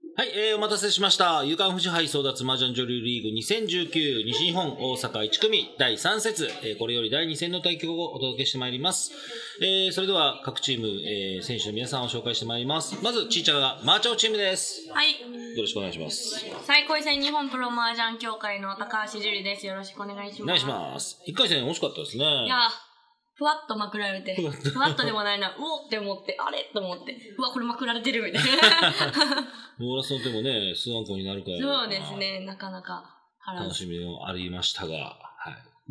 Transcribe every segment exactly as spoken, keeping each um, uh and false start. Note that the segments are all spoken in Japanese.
はい、えー、お待たせしました。夕刊富士杯争奪麻雀女流リーグにせんじゅうきゅう西日本大阪いち組だいさん節、えー、これよりだいに戦の対局をお届けしてまいります。えー、それでは各チーム、えー、選手の皆さんを紹介してまいります。まず、ちーちゃんがマーチャオチームです。 はい。 よろしくお願いします。 最高位戦日本プロ麻雀協会の高橋樹里です。よろしくお願いします。 お願いします。いっかい戦惜しかったですね。 いやふわっとまくられて、ふわっとでもないな、うおって思って、あれと思って、うわ、これまくられてるみたいな。 モーラスの手もね、スワンコになるから。 そうですね、なかなか楽しみもありましたが、はい。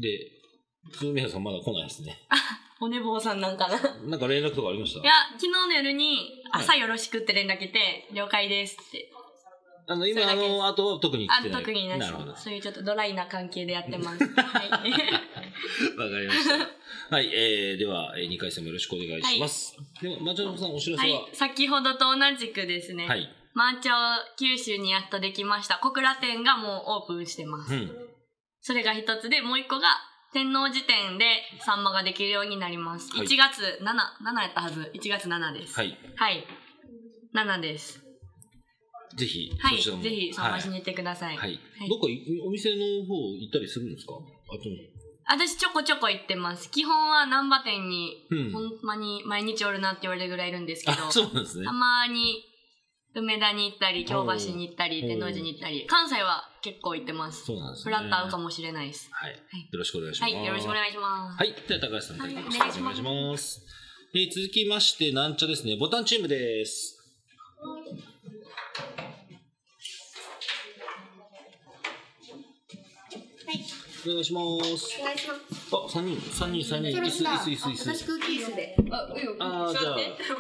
で、鈴宮さんまだ来ないですね。 あ、お寝坊さんなんかな。 なんか連絡とかありました？ いや、昨日の夜に、朝よろしくって連絡来て、了解ですって。 あの、今、あの、あと、特に来てない。 あ、特になし。 なるほど。 そういうちょっとドライな関係でやってます。はい。わかりました。はい、えー、では、にかい戦もよろしくお願いします。はい、では、マーチャオさん、お知らせは？ はい、先ほどと同じくですね。はい。マーチャオ九州にやっとできました。小倉店がもうオープンしてます。うん。それが一つで、もう一個が、天王寺店でサンマができるようになります。はい、いちがつなな、ななやったはず。いちがつななです。はい。はい。ななです。 ぜひ、 はい、ぜひ探しに行ってください。 はい。はい、どっかお店の方行ったりするんですか？あと私ちょこちょこ行ってます。基本は難波店に、うん、ほんまに毎日おるなって言われるぐらいいるんですけど、 あ、そうなんですね。 たまに梅田に行ったり、京橋に行ったり、天王寺に行ったり、関西は結構行ってます。 そうなんですね。 フラッと会うかもしれないです。 はい。はい、よろしくお願いします。 はい、よろしくお願いします。 はい、では高橋さん、はい、お願いします。ます。えー、続きまして、なんちゃですね、ボタンチームです。お願いします。 お願いします。 あ、三人、三人、三人、椅子、椅子、椅子、椅子。 私空気椅子で。 あ、いいよ。 あ、じゃあ。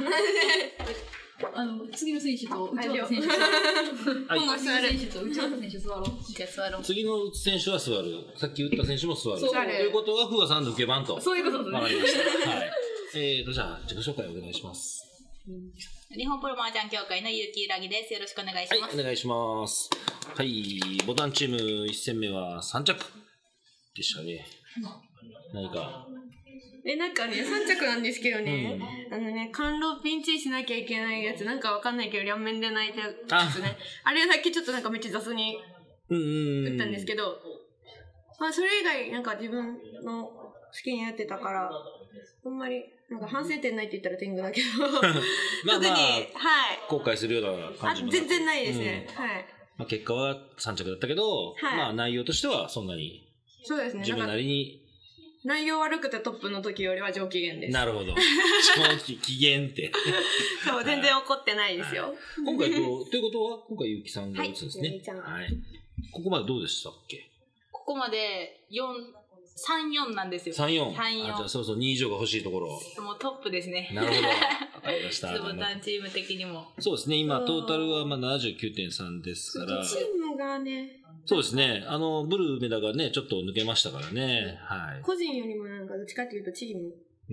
あの、次の選手と内輪選手。今度次の選手と内輪選手座ろう。じゃあ座ろう。 次の選手は座る。さっき打った選手も座る。 そう。 ということは、ふわさん抜け番と。 そういうことですね。 わかりました。はい。えーと、じゃあ、自己紹介お願いします。 日本プロ麻雀協会の結城うらぎです。よろしくお願いします。 はい、お願いします。はい、ボタンチームいち戦目はさん着でしたね。何か。 え、なんかね、さん着なんですけどね、うん、あのね、甘露ピンチしなきゃいけないやつ、なんかわかんないけど、両面で泣いてるやつね。あれだけちょっとなんかめっちゃ雑に打ったんですけど、まあそれ以外なんか自分の好きにやってたから、あんまり、なんか反省点ないって言ったら天狗だけど、まあまあ、特に、はい。後悔するような感じも全然ないですね。うん、はい。 まあ結果はさん着だったけど、はい、まあ内容としてはそんなに。 そうですね。 自分なりに。 内容悪くてトップの時よりは上機嫌です。 なるほど。上機嫌って。 そう、全然怒ってないですよ。はい、 今回と、ということは、今回ゆきさんが打つんですね。はい。はい。ここまでどうでしたっけ？ ここまでよん、さん、よんなんですよ。 さん、よん。 さん、よん。 じゃあそろそろに以上が欲しいところ。 もうトップですね。 なるほど。わかりました。 ボタンチーム的にも。 そうですね。今、トータルはまあ ななじゅうきゅうてんさん ですから。 チームがね。 そうですね。あの、ブルー梅田がね、ちょっと抜けましたからね。はい。 個人よりもなんか、どっちかっていうとチーム。うん。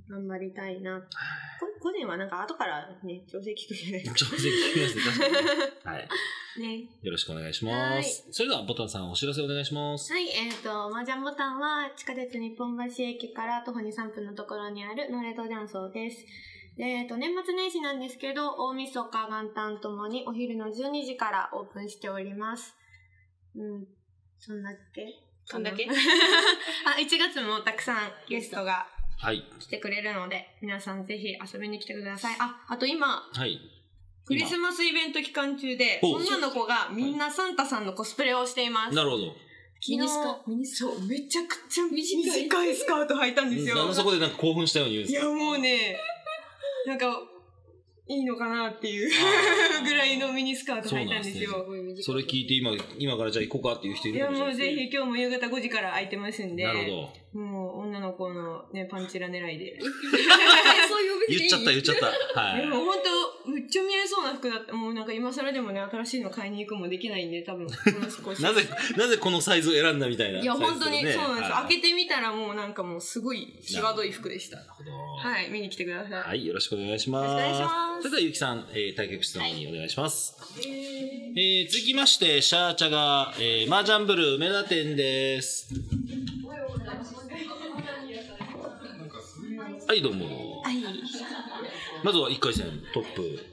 頑張りたいな。個人はなんか後からね、調整聞くじゃないですか。 調整聞きますね。確かに。はい。 ね。 よろしくお願いします。それでは、ボタンさんお知らせお願いします。 はい。えっと、麻雀ボタンは地下鉄日本橋駅から徒歩にさんぷんのところにあるノーレット雀荘です。えっと、年末年始なんですけど、大晦日元旦ともにお昼のじゅうにじからオープンしております。うん、そんだけそんだけあ、いちがつもたくさんゲストが来てくれるので、はい、皆さんぜひ遊びに来てください。あ、あと今、はい、クリスマスイベント期間中で、女の子がみんなサンタさんのコスプレをしています。 なるほど。 ミニスカミニスカそう、めちゃくちゃ短いスカート履いたんですよ。 なんでそこでなんか興奮したように言うんですか？ いや、もうね、なんか、いいのかなっていうぐらいのミニスカート履いたんですよ。 それ聞いて今、今からじゃあ行こうかっていう人いるかもしれないですね。 いやもうぜひ今日も夕方ごじから空いてますんで。 なるほど。もう女の子のね、パンチラ狙いで。 そういう言っちゃった言っちゃった。はい。 でも本当めっちゃ見えそうな服だった。もうなんか今更でもね、新しいの買いに行くもできないんで、多分この少し。 なぜ、なぜこのサイズを選んだみたいな。 いや、本当にそうなんですよ。開けてみたらもうなんかもうすごい際どい服でした。なるほど。はい、見に来てください。 はい、よろしくお願いします。 よろしくお願いします。 それではゆきさん、えー、対局室の方にお願いします。はい、えー、続きまして、シャーチャが、えー、麻雀ブルー梅田店です。はい、どうも。 はい。 まずはいっかい戦トップ。 はい。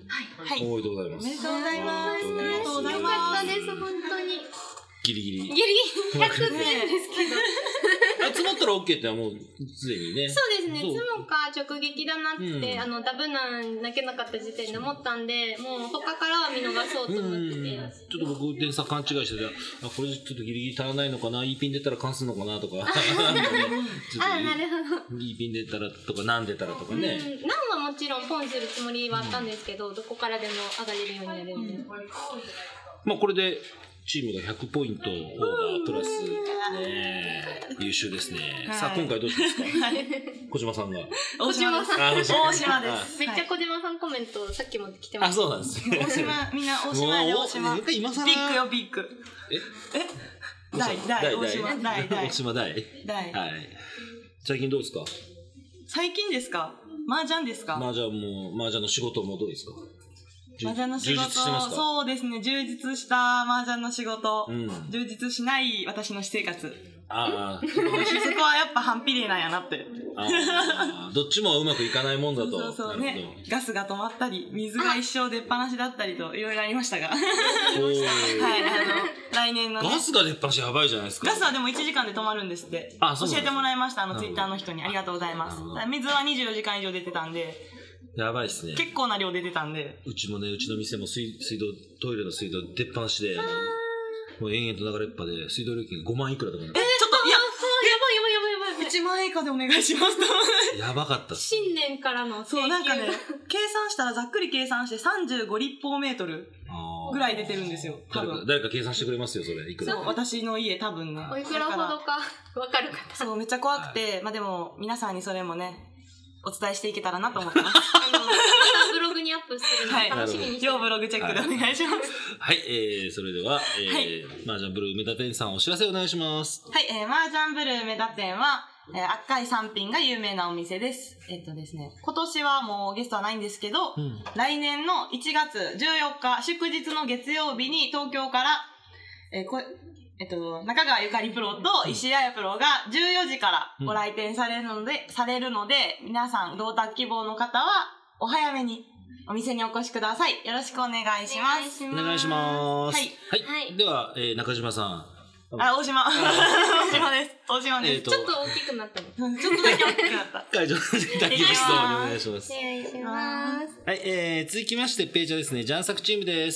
はい。おめでとうございます。 おめでとうございます。ありがとうございます。よかったです、本当に。 ギリギリ。 ギリギリひゃくてんですけど。 集まったら OK ってのはもうすでにね。 そうですね。つもか直撃だなって、うん、あのダブなん泣けなかった時点で思ったんで、もう他からは見逃そうと思って。うん、 ちょっと僕点差勘違いしてて、あこれちょっとギリギリ足らないのかな、いいピン出たら関するのかなとか。 あなるほど。 いいピン出たらとか何出たらとかね。 うん、何はもちろんポンするつもりはあったんですけど、うん、どこからでも上がれるようになるんで。うん、 まあこれで。チームがひゃくポイントオーバープラス、ね、優秀ですね、はい、さあ今回どうしますか、はい、小島さんが大島さん大島です。 めっちゃ小島さんコメントさっきも来てました。 あそうなんです大島みんな大島で大島今更ビッグよビッグええ大大大島大大大島大大はい最近どうですか。 最近ですか。麻雀ですか。 麻雀も麻雀の仕事もどうですか。 麻雀の仕事、そうですね、充実した麻雀の仕事、うん、充実しない私の私生活。ああ。そこはやっぱ反比例なんやなって。 あどっちもうまくいかないもんだと。 そうそうね。ガスが止まったり、水が一生出っ放しだったりといろいろありましたが。はい、あの、来年の、ね。 ガスが出っ放しやばいじゃないですか。 ガスはでもいちじかんで止まるんですって。あ、そう教えてもらいました、あのツイッターの人に。ありがとうございます。水はにじゅうよじかん以上出てたんで。 やばいっすね。 結構な量出てたんで。 うちもね、うちの店も水水道、トイレの水道出っ放しで、もう延々と流れっぱで、水道料金がごまんいくらとかね。 えー、ちょっと、いや、やばいやばいやばいやばい。いちまんえん以下でお願いしますと。 やばかったっす。 新年からの請求。 そう、なんかね、計算したらざっくり計算してさんじゅうご立方メートルぐらい出てるんですよ。多分。 誰か計算してくれますよ、それ。いくら。 そう、私の家多分ね。 おいくらほどかわかる方。 そう、めっちゃ怖くて、まあでも、皆さんにそれもね、お伝えしていけたらなと思ってます。 ブログにアップするの楽しみにして、はい、 要ブログチェックでお願いします。 はい、はい、えー、それでは、えーはい、マージャンブルー梅田店さんお知らせお願いします。 はい、えー、マージャンブルー梅田店は、えー、赤い三品が有名なお店です。えっとですね、今年はもうゲストはないんですけど、うん、来年のいちがつじゅうよっか、祝日の月曜日に東京から、えー、こえっと、中川ゆかりプロと石井彩プロがじゅうよじからご来店されるので、うん、されるので、皆さん、同卓希望の方は、お早めにお店にお越しください。よろしくお願いします。 お願いします。はい。 はい。 では、えー、中島さん。 あ、大島。大島です。大島です。 ちょっと大きくなったの。 ちょっとだけ大きくなった。 会場の卓球室をお願いします。 お願いします。 はい、えー、続きまして、ページはですね、ジャンサクチームです。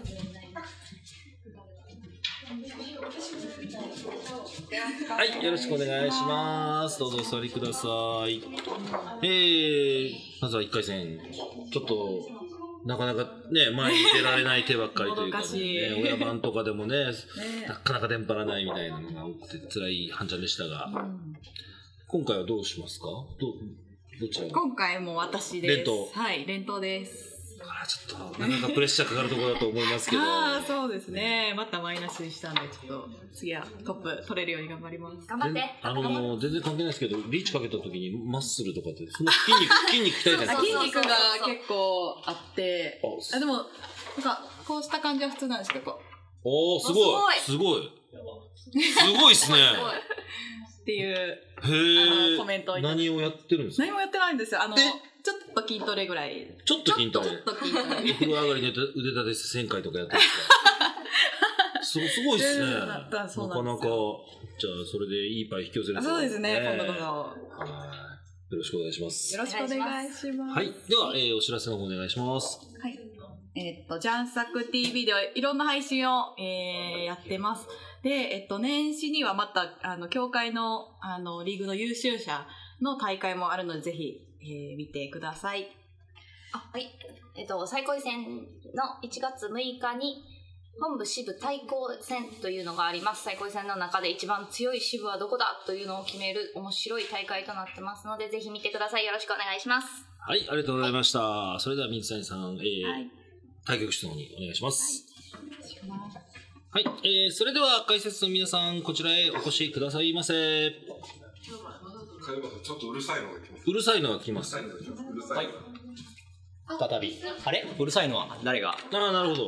はい、よろしくお願いします。どうぞお座りください。えー、まずはいっかい戦。ちょっと、なかなかね、前に出られない手ばっかりというか、ね、親番とかでもね、なかなか電波らないみたいなのが多くて辛い半ちゃんでしたが、うん、今回はどうしますか？ど、どちらが？ 今回も私です。 連投。 はい、連投です。 あちょっとなかなかプレッシャーかかるところだと思いますけどああそうですね、またマイナスしたんでちょっと次はトップ取れるように頑張ります。 頑張って。 あのー、全然関係ないですけどリーチかけた時にマッスルとかってその筋肉筋肉鍛えてるんですか？ 筋肉が結構あってあでもなんかこうした感じは普通なんですけどおおすごいすごいすごいっすねっていうへコメントをいただいて。 何をやってるんですか？ 何もやってないんですよ。あのちょっと筋トレぐらい。 ちょっと筋トレ。 ちょっと筋トレ。 風呂上がりに腕立てせんかいとかやってるんですか？すごいっすね。なかなか、じゃあそれでいいパイ引き寄せるんですね。 そうですね、今度こそ。 よろしくお願いします。 よろしくお願いします。 はい。では、えー、お知らせの方お願いします。 はい。えー、っと、ジャンサク ティーブイ ではいろんな配信を、えー、やってます。で、えっと、年始にはまた、あの、協会の、あの、リーグの優秀者の大会もあるので、ぜひ、えー、見てください。 あ、はい。えっと、最高位戦のいちがつむいかに、本部支部対抗戦というのがあります。最高位戦の中で一番強い支部はどこだというのを決める面白い大会となってますので、ぜひ見てください。よろしくお願いします。 はい、ありがとうございました。はい、それでは水谷さん、えーはい、対局室の方にお願いします。はい、はい、えー、それでは解説の皆さん、こちらへお越しくださいませ。 ちょっとうるさいのが来ます。 うるさいのが来ます。 うるさいのが。 再び。あれうるさいのは誰が？ ああ、なるほど。 どう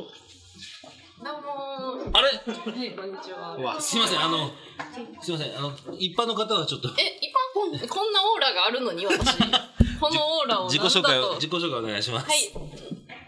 もあれ？ はい、こんにちは。 うわ、すいません、あの、すいません、あの、一般の方はちょっと。 え、一般こん、こんなオーラがあるのに私。このオーラを自己紹介を、自己紹介お願いします。 はい。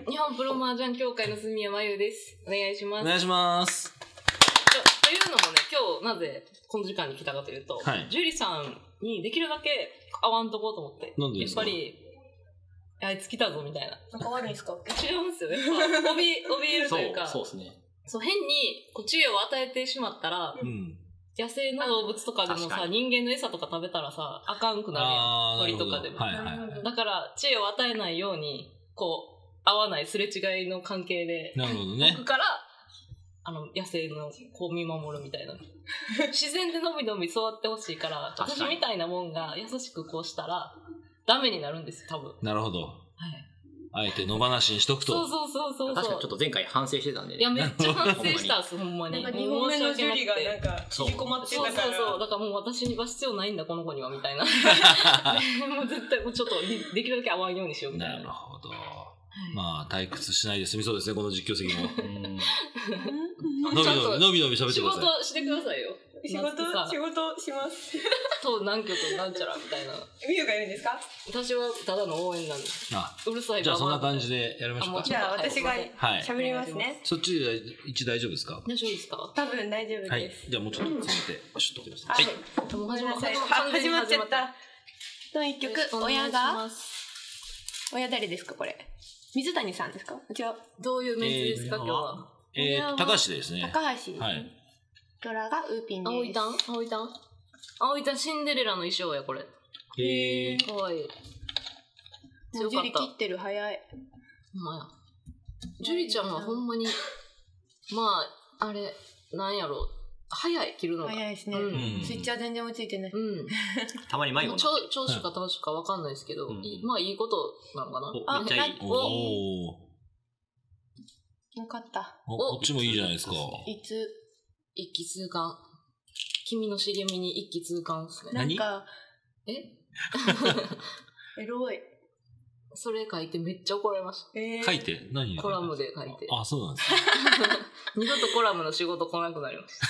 日本プロ麻雀協会の住谷真由です。お願いします。 お願いします。 というのもね、今日なぜこの時間に来たかというと、はい、樹里さんにできるだけ会わんとこうと思って。 なんでですか？ やっぱり、あいつ来たぞみたいな。 なんか悪いんですか？ 違うんですよ。やっぱ、怯え、怯えるというか。 そう、そうですね。 そう、変に、こう、知恵を与えてしまったら、うん、野生の動物とかでもさ、人間の餌とか食べたらさ、あかんくなるやん。鳥とかでも。はいはいはい、だから、知恵を与えないように、こう、合わないすれ違いの関係で、 なるほどね。 僕から、あの、野生のこう見守るみたいな。自然でのびのび育ってほしいから、私みたいなもんが優しくこうしたら、ダメになるんですよ、多分。 なるほど。はい。あえて野放しにしとくと。 そうそうそうそう。 確かにちょっと前回反省してたんで、ね。 いや、めっちゃ反省したっす、ほんまに。 なんかにほんめのジュリがなんか、引きこまってたから。 そうそうそう。だからもう私には必要ないんだ、この子には、みたいな。もう絶対、もうちょっとできるだけ合わんようにしようみたいな。 なるほど。まあ、退屈しないで済みそうですね、この実況席も。のびのび、のびのび喋ってください。 仕事してくださいよ。 仕事仕事します。 と、何曲なんちゃらみたいな。 みゆがいるんですか？ 私はただの応援なんです。 あ、 うるさい。 じゃあそんな感じでやりましょうか。 じゃあ私が喋りますね。 そっちで一大丈夫ですか？ 大丈夫ですか？ 多分大丈夫です。 はい。じゃあもうちょっと詰めて、シュッとください。はい。ごめんなさい。始まっちゃった。と一曲、親が親誰ですかこれ？水谷さんですか？違う。 どういうメンツですか、今日は。 えー、高橋ですね。 高橋。はい。ドラがウーピンです。 青いタン青いタン青いタンシンデレラの衣装や、これ。 へー。 かわいい。 もうジュリ切ってる、早い。 ほんまや。ジュリちゃんはほんまに、まあ、あれ、なんやろ。早い、切るのが。 早いですね。うん、スイッチは全然追いついてない。うん。 たまに迷子になってる。長所か短所かわかんないですけど、うん、まあいいことなのかな。 お、めっちゃいい。 おー。よかった。 お、こっちもいいじゃないですか。 いつ一気通貫。君の茂みに一気通貫ですね。 なんか、 えエロい。 それ書いてめっちゃ怒られました。 えー、書いて何コラムで書いて。 あ、そうなんです二度とコラムの仕事来なくなりました。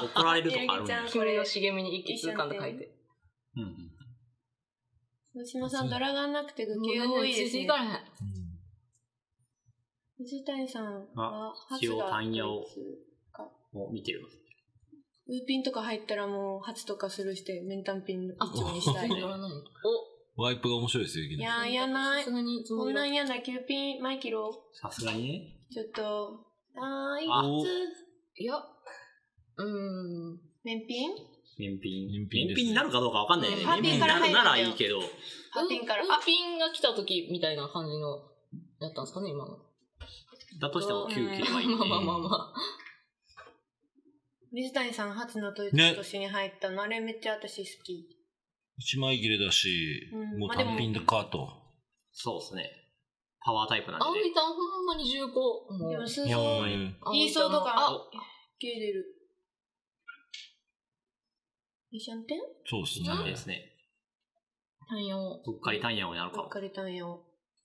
怒られるとかあるんだ。 君の茂みに一気通貫って書いて。 うんうん。 野島さん、ドラがなくてグケ多いですね。水谷さんは、 一応単野を見てる。 ウーピンとか入ったらもう、初とかスルーして、メンタンピン一応にしたい。 おワイプが面白いですよ、 いやー、いやない。こんなん嫌な、キューピン、マイキロ。 さすがにね。 ちょっと、あー、いつ。 いや、うーん。 メンピンメンピン。メンピンになるかどうかわかんないね。 ハーピンから入るならいいけど。 ハーピンから。 ウーピンが来た時みたいな感じの、やったんですかね、今の。 だとしてもきゅう切ればいいね。 まあまあまあまあ。 水谷さん初の年に入ったの、あれめっちゃ私好き。 一枚切れだし、うん、もう単品でカート。 そうですね。パワータイプなんで、ね。 青いタンほんまに重厚。 もう。でも数層、いい層とか、切れてる。いいシャンテン？ そうですね。 いいですね。 単葉。 うっかり単葉をやるか。 うっかり単葉。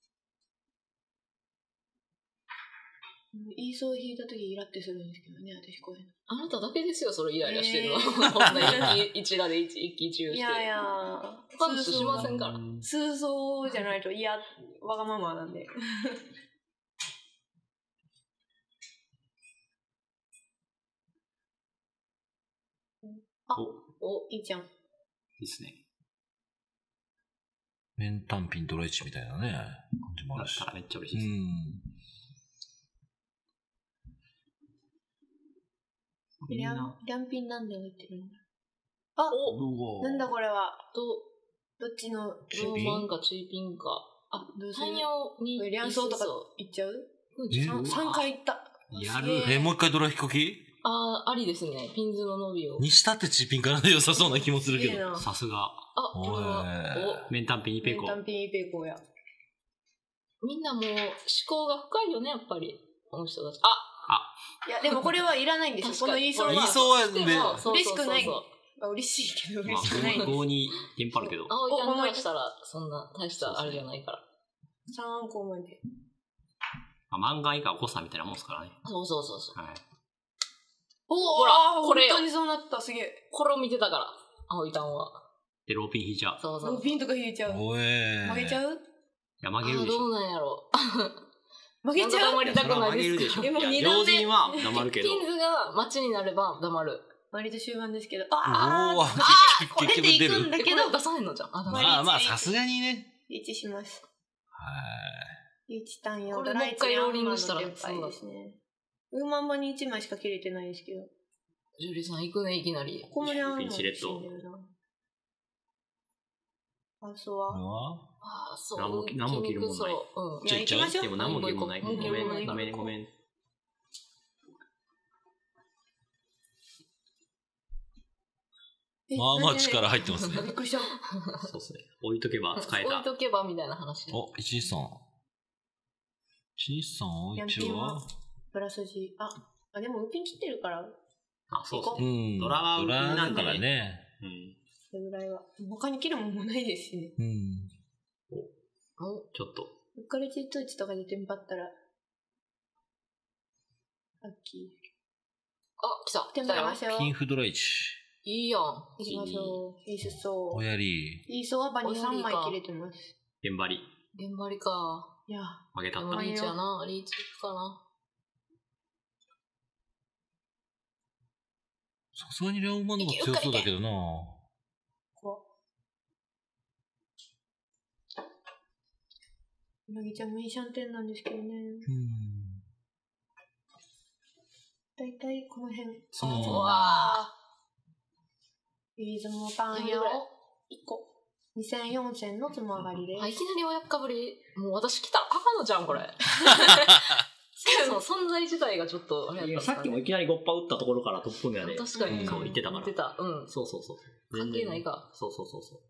いい層引いたときイラってするんですけどね、私こういうの。 あなただけですよ、それイライラしてるの。こんな一打で一喜一憂して。 いやいや、 他の人しませんから。 数層じゃないと嫌、わがままなんで。あ、お、いいじゃん。いいっすね。 メンタンピンドライチみたいなね、感じもあるし。 だったらめっちゃ嬉しいです。うん。 リャン、リャンピンなんで置いてるんだ。あ、おなんだこれは。ど、どっちのローマンかチーピンか。 あ、どうする？単葉に。 リャンソーとかいっちゃう？さんかいいった。 やる。 え、もう一回ドラ引こき？ あー、ありですね。ピンズの伸びを。 にしたってチーピンから良さそうな気もするけど。 さすが。 あ、これは。 お、メンタンピンイペコ。 メンタンピンイペコや。 みんなもう思考が深いよね、やっぱり。この人たち。ああいや、でもこれはいらないんですよ。この言いそうは。 言いそうはね、 嬉しくない。嬉しいけど嬉しくない。 ごにテンパるけど。 青いタンからしたら、そんな大したあれじゃないから。 さんこまで。 漫画以下誤差みたいなもんですからね。 そうそうそうそう。 はい。 おほら、これ本当にそうなった、すげえ。 これを見てたから、青いタンは。 で、ローピン引いちゃう。 そうそう。 ローピンとか引いちゃう。 おえ曲げちゃう？ いや、曲げるでしょ。 どうなんやろ。 曲げちゃう。 黙りたくないですか。 いや、常人は黙るけど。 ピンズが待ちになれば黙る。 割と終盤ですけど。 ああ、結局出る。 だけど出さへんのじゃん。 まあまあ、さすがにね。 リーチします。 はい。 リーチターンよ。 これもう一回ローリングしたらそうですね。ウーマンバにいちまいしか切れてないですけど。 ジュリさん行くね、いきなり。 ここもりゃん。 ピンチレッド。 あ、そうは。 ああ、そう。 何も、何も切るもんない。 うん。じゃあ行きましょう。 でも何も切るもんない。ごめん、ごめん、ごめん。 まあまあ力入ってますね。 びっくりした。 そうですね。置いとけば使えた。 置いとけばみたいな話。 お、いちにさん。いちにさん、おいちはプラス G。あ、あ、でもウーピン切ってるから。 あ、そうですね。 うん。ドラはウーピンなんだからね。 うん。 それぐらいは。他に切るもんもないですしね。 うん。 お、ちょっと。 うっかりチートイチとかでテンパったら。ラッキー。 あ、来た。 テンパりましたよ。 ピンフドライチ。 いいやん。 行きましょう。いいすそう。 おやり。 いいそうは場にさんまい切れてます。 現張り。 現張りか。 いや。 曲げたった。 リーチやな。リーチかな。 さすがにレオマンの方が強そうだけどな。 うなぎちゃんもいいシャンテンなんですけどね。うん。だいたいこの辺。 そう。 うわぁ。リーズもパン屋をいっこ。にせんよんせんのつまがりです。 いきなり親かぶり。もう私来たらあかんのじゃん、これ。そう、存在自体がちょっとあれやった、 ね。さっきもいきなりごっぱ打ったところからトップ目で。 確かに。 そう、言ってたから。 言ってた。うん。 そうそうそう。 関係ないか。 そうそうそうそう。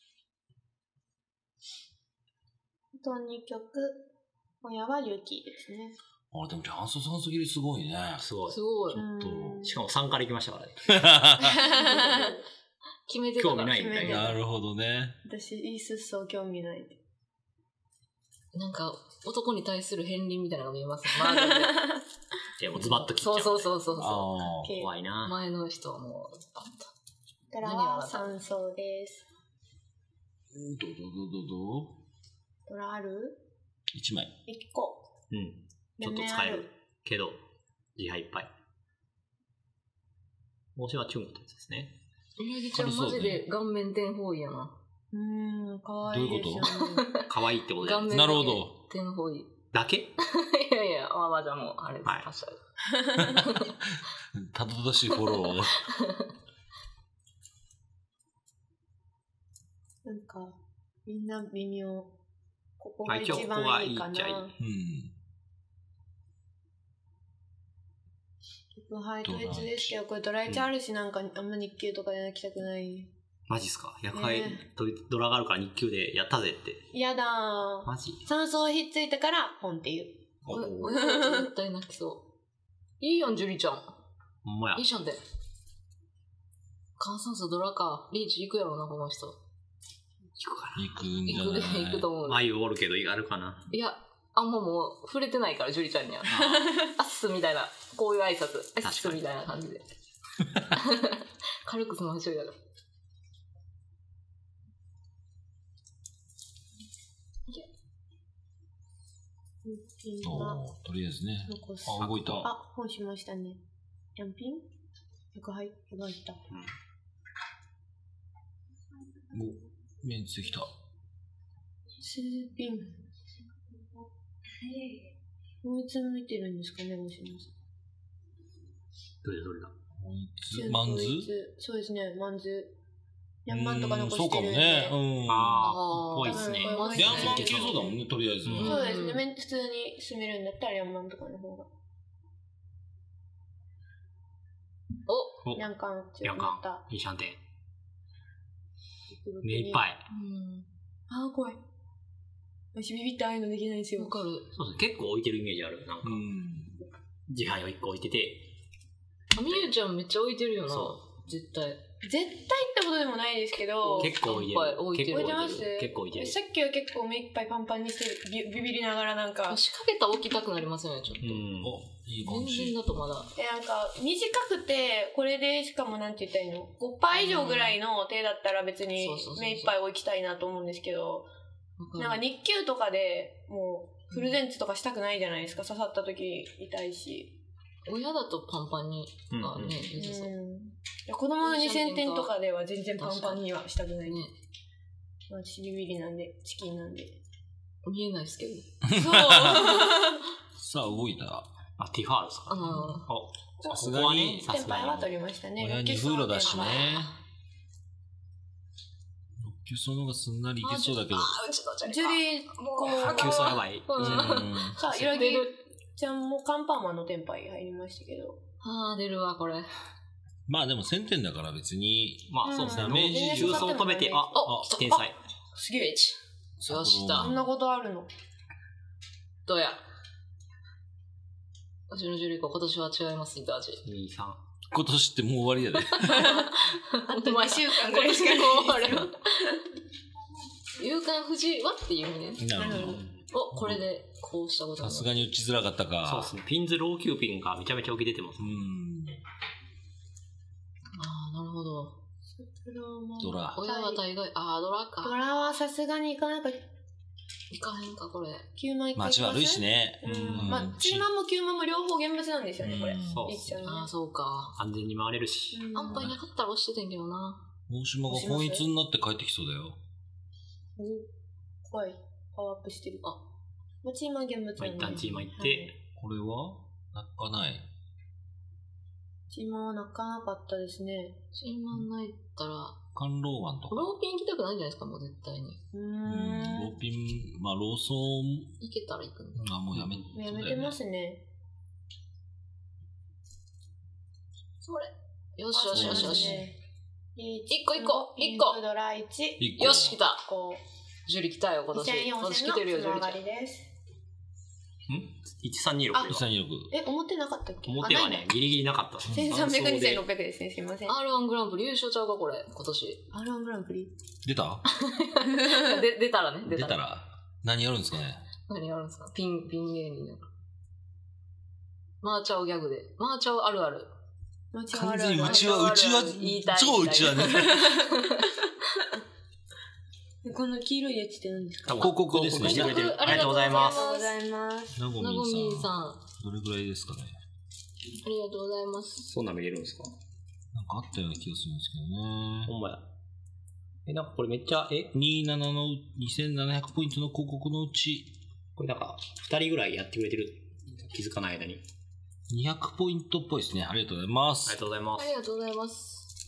あとにきょく。今夜はユキですね。 あ、でもリャンソさんすぎるすごいね。 すごい。 すごい。 ちょっと。しかもさんから行きましたからね。 決めてたから。 興味ないみたいな。 なるほどね。 私、いいすっそう興味ない。 なんか、男に対する片鱗みたいなのが見えますね。まあ、 でもズバッと切っちゃう。 そうそうそうそう。怖いな。 前の人はもう、ズバッと。 ドラはさん層です。 どどどどどドラある ? いち 枚。 いっこ。 うん。ちょっと使える。けど、自敗いっぱい。帽子はチュンゴってやつですね。 うなぎちゃんマジで顔面天方位やな。 うーん、かわいいですよね。 かわいいってことで。 なるほど。 天方位。 だけいやいや、まあまあじゃあもう、あれ、はい、パシャ。 たどたどしいフォロー。 なんか、みんな微妙。ここが一番いいかな。うん。はい、統一ですけど、これドライチャールシなんかあんま日給とかやきたくない。 マジっすか？薬杯、ね、ドラがあるから日給でやったぜって。 やだー。 マジ？ 酸素ひっついたからポンって言う。 おや絶対泣きそう。いいやん、ジュリちゃん。 ほんまや。 いいじゃんで。炭酸素ドラか。リーチ行くやろな、この人。 行くかな。 行くんじゃない？ 行く、行くと思う。 眉おるけど、あるかな。 いや、あんまもう触れてないから、ジュリちゃんには。あっすみたいな、こういう挨拶。あっすみたいな感じで。軽くその話をやる。 おとりあえずね。あ、動いた。 あ、本しましたね。ヤンピン ?ひゃく 入った。 うん。お、面ついてきた。 スーピン。もういつ向いてるんですかね、もしもし。 どれどれだマンズそうですね、マンズ。ヤンマンとか残してるんで。 そうかもね。うん。 ああ、怖いっすね。 ヤンマン消えそうだもんね、とりあえず。 そうですね、普通に住めるんだったらヤンマンとかの方が。 おヤンカン強くなった。いいシャンテン。目いっぱい。 ああ、怖い。私ビビってああいうのできないんですよ。 わかる。 そうですね、結構置いてるイメージある。なんか。自敗をいっこ置いてて。 あ、みゆちゃんめっちゃ置いてるよな。絶対。 絶対ってことでもないですけど。 結構置いてる。 置いてます。 結構置いてる。 さっきは結構目いっぱいパンパンにしてビビりながらなんか。 仕掛けたら置きたくなりますよね、ちょっと。 うん。 いい感じ。 全然だとまだ。 え、なんか、短くて、これでしかもなんて言ったらいいの ?ごパー 以上ぐらいの手だったら別に目いっぱい置きたいなと思うんですけど、なんか日給とかでもうフルデンツとかしたくないじゃないですか。刺さった時痛いし。 親だとパンパンにはね、 うんうん、子供のにせんてんとかでは全然パンパンにはしたくないね。まあ、私ビビリなんで、チキンなんで。 見えないですけど。 そう。 さあ、動いた。 あ、ティファールですか。 うん。 お、 さすがに。 先輩は取りましたね。 親にフーロだしね。ロッキュソの方がすんなりいけそうだけど。 ジュリー、 こう。急走やばい。 さあ、いろぎちゃんもカンパーマンのテンパイ入りましたけど。 あー、出るわ、これ。 まあでもせんてんだから別に。 まあそうですね。ダメージ急走止めて、あ、天才。 すげえ。 よし、だ。 そんなことあるの。 どうや。うちのジュリコ、今年は違います、インタージ。 に、さん。 今年ってもう終わりやで。 あとにしゅうかんぐらいしかないです。 勇敢富士はっていうね。 なるほど。 お、これでこうしたことさすがに打ちづらかったか。 そうですね。ピンズローキューピンがめちゃめちゃ起き出てます。 うん。 ああ、なるほど。 ドラ。 親は大概、ああ、ドラか。 ドラはさすがにいかないか。 いかへんか、これ。 きゅうまんいって街悪いしね。 うん。まあ、きゅうまんもきゅうまんも両方現物なんですよね、これ。 そう。 ああ、そうか。 安全に回れるし。 あんぱいなかったら押しててんけどな。 大島が本一になって帰ってきそうだよ。 お怖い。パワーアップしてる。あ、もうチーマー現物なんで。 一旦チーマー行って。 これは泣かない。 チーマーは泣かなかったですね。 チーマー泣いたら。 甘露丸とか。 ローピン行きたくないんじゃないですか、もう絶対に。 うーん。 ローピン、まあ、ローソン。 行けたら行くんだ。 あ、もうやめ、 やめてますね。 それ。よしよしよしよし。 一個一個一個。 ドラいち。 よし、来た。ジュリ来たよ、今年。今年来てるよ、ジュリちゃん。 ん ?いちさんにろく。 いちさんにろく。 え、表なかったっけ？ 表はね、ギリギリなかった。 せんさんびゃく、にせんろっぴゃくですね、すいません。 アールワン グランプリ優勝ちゃうか、これ、今年。 アールワン グランプリ出たで出たらね、 出たら。何やるんですかね。 何やるんですか、ピン、ピン芸人だから。マーチャオギャグで。マーチャオあるある。 完全にうちは、うちは、超うちはね。 この黄色いやつって何ですか？ 広告ですね。 ありがとうございます。 ありがとうございます。 なごみんさん。どれぐらいですかね。 ありがとうございます。 そんな見れるんですか？ なんかあったような気がするんですけどね。 ほんまや。え、なんかこれめっちゃ、え ? にじゅうなな のにせんななひゃくポイントの広告のうち、 これなんかふたりぐらいやってくれてる。気づかない間に。 にひゃくポイントっぽいですね。ありがとうございます。 ありがとうございます。 ありがとうございます。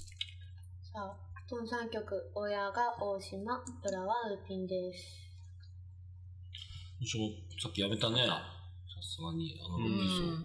さあ、トンさん曲、親が大島、ドラはウーピンです。 私もさっきやめたね。さすがに、あの、ロビーソー。なな、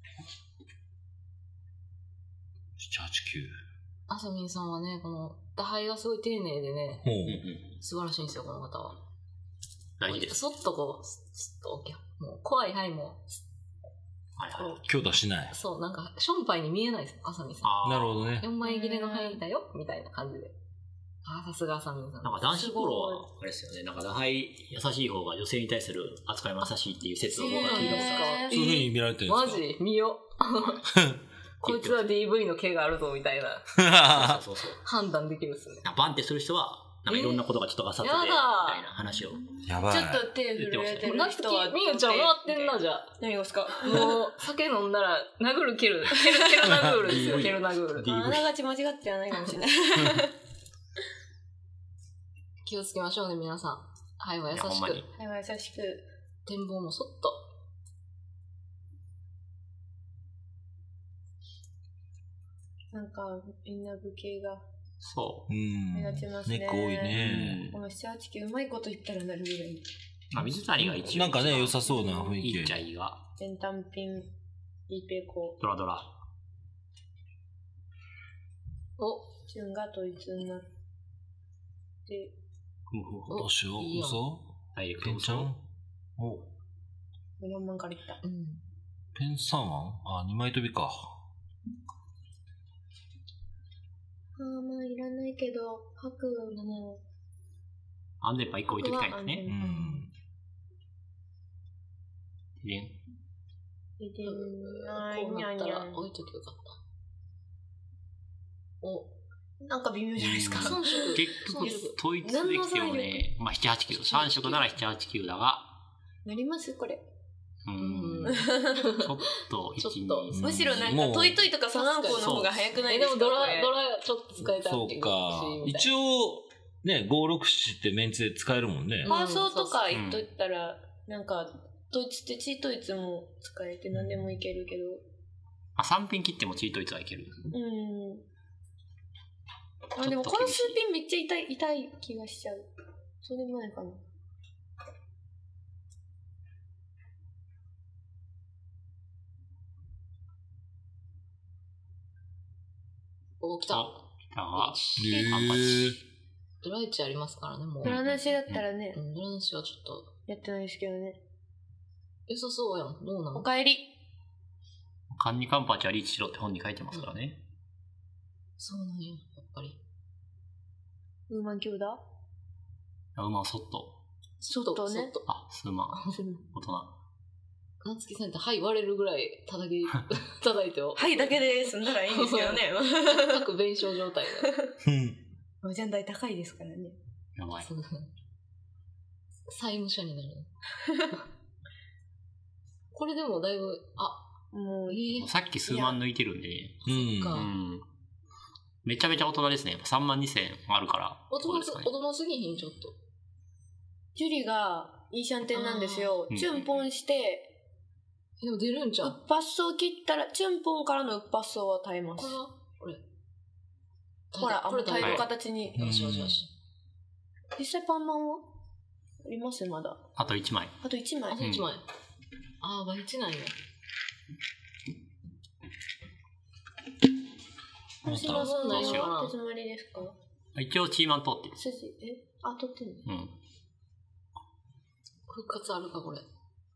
はち、きゅう。 あさみんさんはね、この、打牌がすごい丁寧でね、素晴らしいんですよ、この方は。 大事です。 そっとこう、スッと置け。もう、怖い牌も、 はいはい。 強打しない。 そう、なんか、ションパイに見えないですよ、あさみさん。 なるほどね。 よんまい切れの牌だよ、みたいな感じで。あ、さすがあさみさん。 なんか男子頃は、あれですよね、なんか打牌優しい方が女性に対する扱いも優しいっていう説を僕は聞いたことある。 そういう風に見られてるんですか？ マジ見よ。こいつは ディーブイ の毛があるぞ、みたいな。 そうそうそう。 判断できるっすね。 バンってする人は、なんかいろんなことがちょっとガサツで、みたいな話を。 やばい。 ちょっと手震えてる人は。 みゆちゃん回ってんな、じゃあ。 何がですか？ もう、酒飲んだら、殴る蹴る。蹴る蹴る殴るですよ、蹴る殴る。 あながち間違ってはないかもしれない。 気をつけましょうね、皆さん。はいは優しく。 はいは優しく。 展望もそっと。 なんか、みんな武系が。 そう。 目立ちますね。 猫多いね。 このなな、はち、きゅう、うまいこと言ったらなるぐらい。 まあ、水谷が一応。 なんかね、良さそうな雰囲気。 いいっちゃいいが。 全単品、いいペコ。 ドラドラ。 お、チュンが統一になって。 どうしよう、嘘ダイレクト。ペンちゃんお。 よんまんからいった。うん。 ペンさんはあ、にまい飛びか。 あー、まあいらないけど、白だな。 安全牌いっこ置いときたいですね。 うん。 でん。 でん。ないこうなったら置いときよかった。お。 なんか微妙じゃないですか。 結局、統一できてもね、まあなな、はち、きゅう。さん色ならなな、はち、きゅうだが、 なりますこれ。 うん。ちょっと、ちょっと。 むしろなんか、トイトイとかサナンコの方が早くないですか？ でもドラ、ドラちょっと使えたっていう。 そうか。一応、ね、ごろくななってメンツで使えるもんね。 ファーソーとか言っとったら、なんか、ドイツってチートイツも使えて何でもいけるけど。 あ、さんピン切ってもチートイツはいける。 うん。あ、でもこの数ピンめっちゃ痛い、痛い気がしちゃう。そうでもないかな。 お、来た。 来た。ハンパチ。 ドライチありますからね、もう。 ドラなしだったらね。 うん、ドラなしはちょっと。 やってないですけどね。 良さそうやん。どうなの？ おかえり。 カンニカンパチはリーチしろって本に書いてますからね。うん、 そうなんや、やっぱり。 ウーマン強打？ ウーマンソット。 ソットね。 あ、スーマン。大人。 かんつきさんって、はい割れるぐらい叩き、叩いてよ。 はいだけで済んだらいいんですけどね。 各弁償状態で。 マジャン代高いですからね。 やばい。 債務者になる。これでもだいぶ、あ、 もういい。さっき数万抜いてるんで。 うん。 うん。めちゃめちゃ大人ですね。さんまんにせんあるから。 大人す、ね、大人すぎひん、ちょっと。 ジュリがいいシャンテンなんですよ。チュンポンして、 でも出るんじゃん。 ウッパッソを切ったら、チュンポンからのウッパッソは耐えます。 これほら、これ耐える形に。 よしよしよし。 実際パンマンはありますまだ。 あといちまい。 あといちまい。 あといちまい。ああ、倍いちなんや。 星野さんの手詰まりですか？ 一応チーマン通ってる。 筋、えあ、通ってんの？ うん。 復活あるか、これ。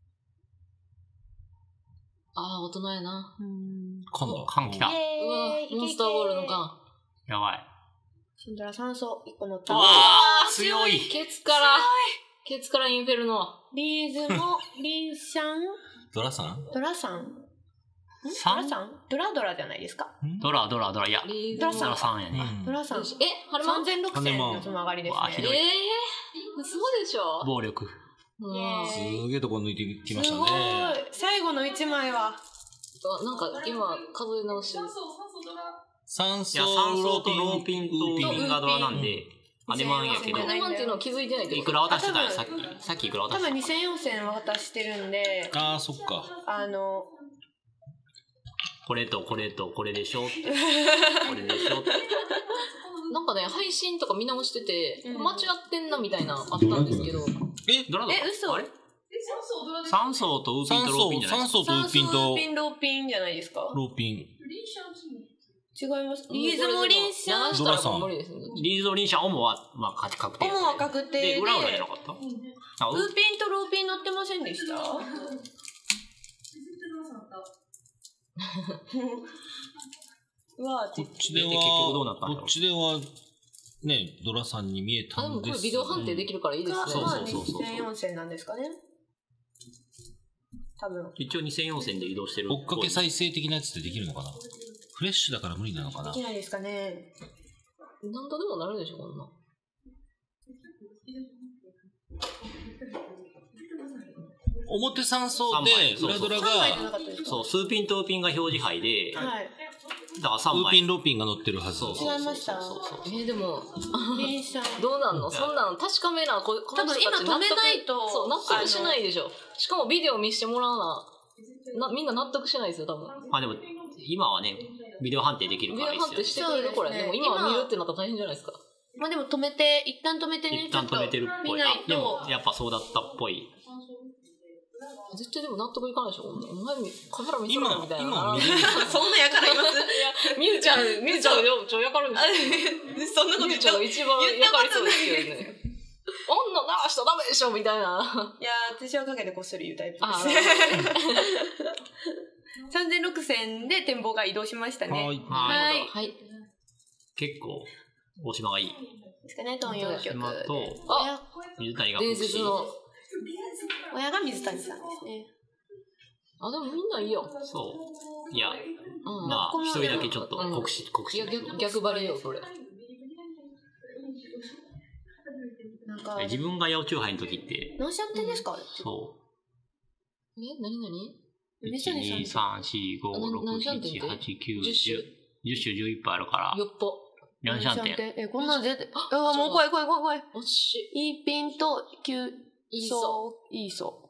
ああ、大人やな。 うん。 今度、缶来た。 うわ、モンスターボールの缶。 やばい。 シンドラ酸素いっこ乗った。 うわー、強い。 ケツから、ケツからインフェルノ。 リーズも、リンシャンドラさんドラさんドラさんドラドラじゃないですか？ ドラ、ドラ、ドラ、いや、 ドラさん。 ドラさんやね。 ドラさん。え、 はるまさんぜんろくせんのつまがりですね。 ひどい。 えー、そうでしょ？ 暴力。 すげえとこ抜いてきましたね。 すごい。最後のいちまいは。 あ、なんか今数え直してる。 酸素とローピンとウーピンがドラなんで、アネマンやけど。 アネマンっていうのは気づいてないけど。 いくら渡してたんや、さっき。さっきいくら渡してた。 多分にせんよんせん渡してるんで。 ああ、そっか。 あの、 これとこれとこれでしょこれでしょなんかね、配信とか見直してて、間違ってんなみたいなあったんですけど。 え、ドラドラ？ え、嘘？ あれ酸素とウーピンとローピンじゃないですか？ 酸素とウーピンと。 酸素、ウーピン、ローピンじゃないですか？ ローピン。 違います。リーズもリンシャン。 ドラさん。 リーズもリンシャン、オモは、まあ、確定。 オモは確定で。 で、裏裏じゃなかった？ウーピンとローピン乗ってませんでしたうわ、 こっちでは、こっちでは、ね、ドラさんに見えたんです。 あ、でもこれビデオ判定できるからいいですね。 そうそうそうそう。にせんよんせんなんですかね。多分。 一応にせんよんせんで移動してる。 追っかけ再生的なやつってできるのかな？フレッシュだから無理なのかな？ できないですかね。 何度でもなるでしょ、こんな。 表酸素で裏ドラが、 そう、数ピンとウーピンが表示牌で、 はい。 だからさんまい。 ウーピンローピンが乗ってるはず。 違いました。 えー、でも、 リンシャン。 どうなんの？そんなの確かめな、こ多分今止めないと。 そう、納得しないでしょ。しかもビデオ見してもらうな、な、みんな納得しないですよ、多分。 あ、でも、今はね、ビデオ判定できるからいいですよ。ビデオ判定してくれる、これ。でも今見るってなったら大変じゃないですか。 まあでも止めて、一旦止めてね。 一旦止めてるっぽい。あ、でも、やっぱそうだったっぽい。 絶対でも納得いかないでしょ。お前カメラ見せろみたいな。 今見れる。そんなやからいます？ いや、みゆちゃん、みゆちゃんよ、ちょ、やかるんですよ。 そんなこと言っちゃう。一番やかりそうですけどね。女流したらダメでしょみたいな。 いやー、私はかけてこっそり言うタイプです。さんぜんろくせんで展望が移動しましたね。 はい。 はい。 はい。 結構、大島がいい。 ですかね、トンよんきょく。 大島と、 あ、 水谷が伝説の。 親が水谷さんですね。 あ、でもみんないいよ。 そう。いや、 うん、 まあ、一人だけちょっと国士、国士。 いや、逆、逆張りよ、それ。 なんか自分が八百長杯の時って。 何しちゃってんですか？ そう。 え、なになにいち、に、さん、よん、ご、ろく、しち、はち、きゅう、じゅう。じゅっ種じゅういっぱいあるから。 よっぽ。 よんシャンテン。え、こんなん絶対、あ、もう怖い怖い怖い怖い。 惜しい。イーピンとキュいいソー、いいそう。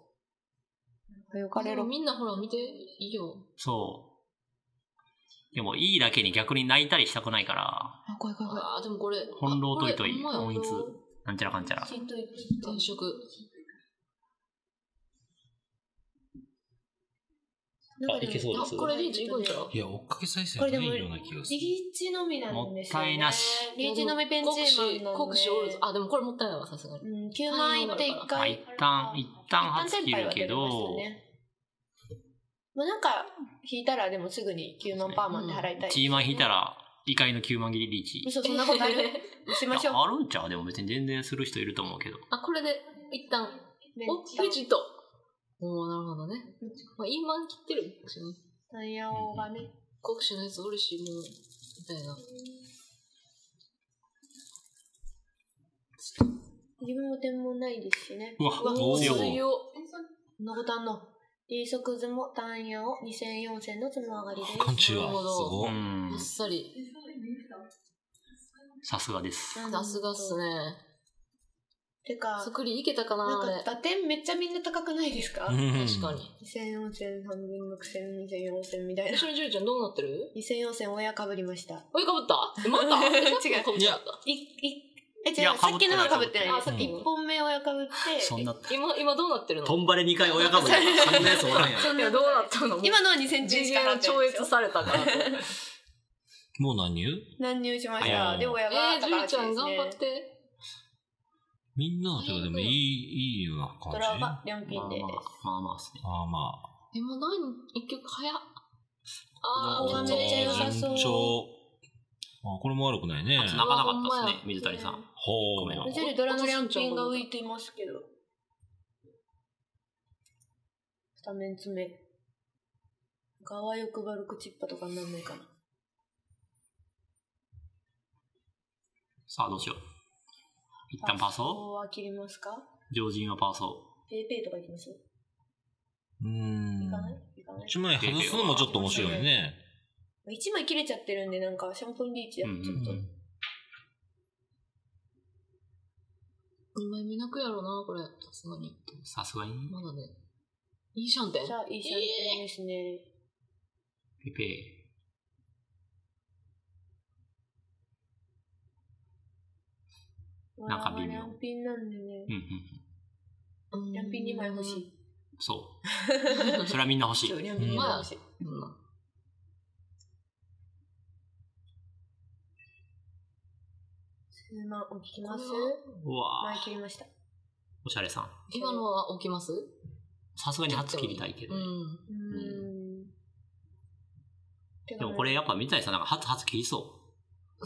よかれろ。 みんなほら見て、いいよ。 そう。でも、いいだけに逆に泣いたりしたくないから。 あ、怖い怖い怖い。 あ、でもこれ。 翻弄といとい、音律、なんちゃらかんちゃら。 転職。 あ、いけそうです。 これリーチいくんじゃん。 いや、追っかけ再生ないような気がする。 リーチのみなんですよね。 もったいなし。 リーチのみペンチーマン国士おるぞ。あ、でもこれもったいないわ、さすがに。 うん、きゅうまんいって一回。 一旦、一旦初切るけど、 まあなんか、引いたらでもすぐにきゅうまんパーマンで払いたい。 いちまん引いたら、怒りのきゅうまん切りリーチ。 嘘、そんなことあるしましょう。 あるんちゃうでも別に全然する人いると思うけど。 あ、これで、一旦。お、リーチいった。おー、なるほどね。まあ、インマン切ってるんですよね。 タイヤオがね。 国士のやつ嬉しい、もう、みたいな。 自分も点もないですしね。 うわ、 強い。 そんなことあんの。利息図も単ヤをにせんよんせんのつも上がりです。 感じは。 なるほど。 すごい。 あっさり。 さすがです。 さすがっすね。 てか、 作りいけたかな、 なんかあれ。 打点めっちゃみんな高くないですか？ 確かに。 にせんよんせん、さんぜん、ろくせん、にせんよんせんみたいな。 一緒にジュリちゃんどうなってる？ にせんよんせん親かぶりました。 親かぶったえ、また違う。 いや、 い、い、え、違う、さっきのはかぶってないです。 さっきいっぽんめ親かぶって。 そんな。 今、今どうなってるの？ とんばれにかい親かぶり。そんなやつおらんやん。 いや、どうなったの？ 今のはにせんじゅうしか払ってない。 超越されたから。 もう何入？ 何入しました。で、親がえー、ジュリちゃん頑張って。 みんな、でもでもいい、いいような感じ。 ドラがよんピンで。 まあまあですね。 ああまあ。 え、もう何一曲早っ。 あー、めっちゃ良さそう。 あ、これも悪くないね。 泣かなかったですね、水谷さん。 ほう。ジュリドラのリャンピンが浮いてますけど。二面爪。側欲張る口っぱとかになんないかな。 さあ、どうしよう。一旦パーソー？ パーソーは切りますか？ 常人はパーソー。ペイペイとかいきます？ うーん。 いかないいかない一枚外すのもちょっと面白いね。 一枚切れちゃってるんで、なんかシャンプーリーチやっちゃっと。 二枚目泣くやろな、これ。さすがに。 さすがに。 まだね。いいシャンテン。 さあ、いいシャンテンですね。 ペペイ。なんか微妙。 リャンピンなんでね。 うんうん。 リャンピンにまい欲しい。 そう。それはみんな欲しい。 そう、リャンピンにまい欲しい。数万起きます？ うわ前切りました。 おしゃれさん。 今のは起きます？ さすがに初切りたいけどね。でもこれやっぱ三谷さんなんか初初切りそう。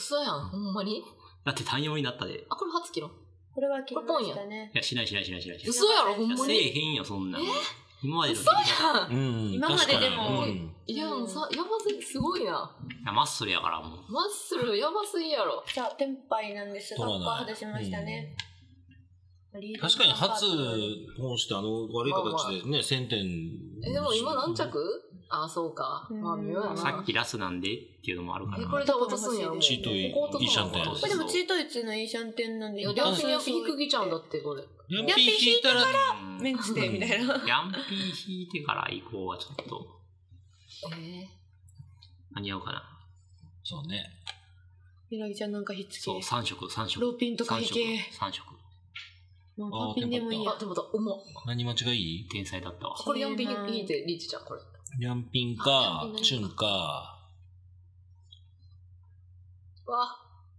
嘘やん、ほんまに？ だって単用になったで。 あ、これ初切ろ。 これは切りましたね。 いや、しないしないしないしない。 嘘やろ、ほんまに。 せえへんよ、そんな。 え今までの嘘やん。 うん。 今まででも。 いや、もうさ、やばす、すごいな。 いや、マッスルやからもう。 マッスルやばすぎやろ。 じゃあ、テンパイなんですが、ここは外しましたね。 確かに初本してあの悪い形でね、せんてん。 え、でも今何着？あ、そうか。まあ、微妙やな。 さっきラスなんでっていうのもあるから。 え、これで落とすんやろ。 チートイ、いいシャンテン。 これでもチートイツのいいシャンテンなんで。 いや、リャンピンやっぱ低くぎちゃうんだって、これ。 リャンピン引いたら、 メンチで、みたいな。 リャンピン引いてから以降はちょっと。 ええ。 間に合うかな。 そうね。 ひらぎちゃんなんかひっつけ。 そう、さん色、さん色。 ローピンとか引け。 さん色。 もうパーピンでもいいや。 あ、でもだ、重っ。 何間違いいい？ 天才だったわ。 これリャンピン引いて、リーチちゃん、これ。 リャンピンか、チュンか。 わ。